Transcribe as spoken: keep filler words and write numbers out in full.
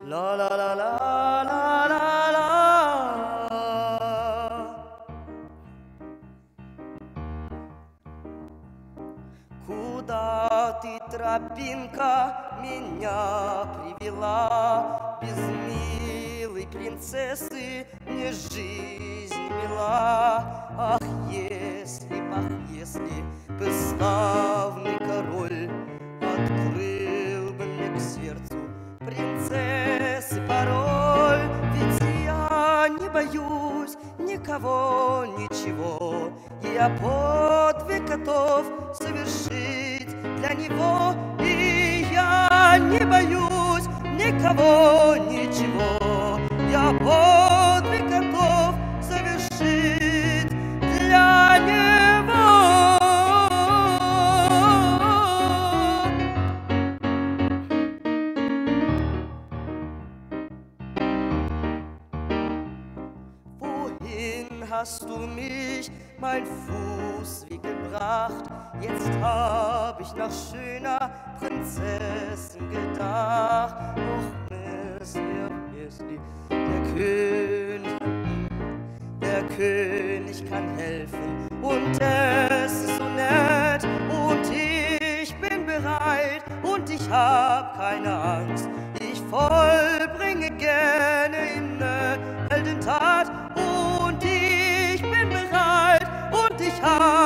La la la la la la la. Куда ты, тропинка, меня привела? Без милой принцессы мне жизнь мила. Ах, если б, ах, если бы славный король открыл бы мне к сердцу принцессы пароль. Ведь я не боюсь никого, ничего, я подвиг готов совершить для него. И я не боюсь никого, ничего, я подвиг готов совершить для него. Wohin hast du mich, mein Fußweg gebracht? Jetzt hab ich nach schöner Prinzessin gedacht. Och, Missli, Missli, der König, der König kann helfen und es ist so nett und ich bin bereit und ich hab keine Angst. Ich vollbringe gerne eine Heldentat und ich bin bereit und ich hab